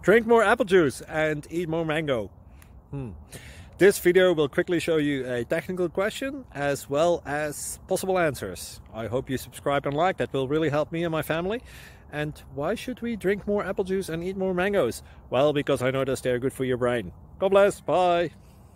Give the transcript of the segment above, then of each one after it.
Drink more apple juice and eat more mango. This video will quickly show you a technical question as well as possible answers. I hope you subscribe and like, that will really help me and my family. And why should we drink more apple juice and eat more mangoes? Well, because I noticed they're good for your brain. God bless, bye!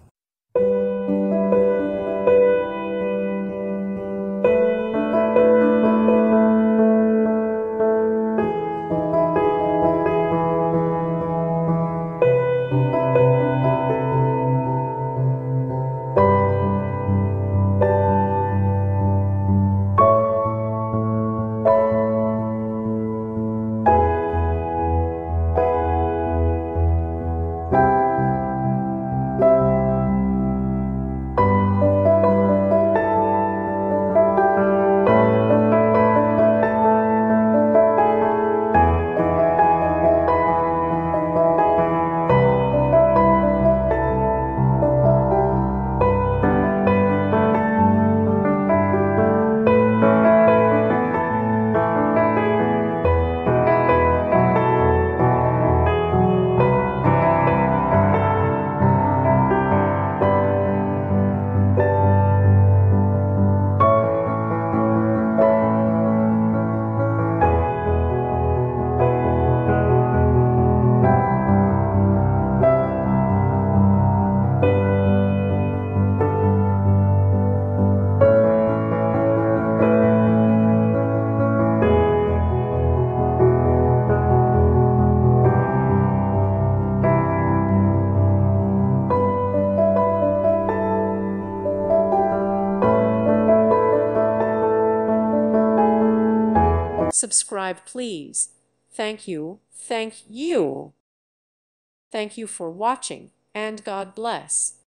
Subscribe, please. Thank you. Thank you. Thank you for watching, and God bless.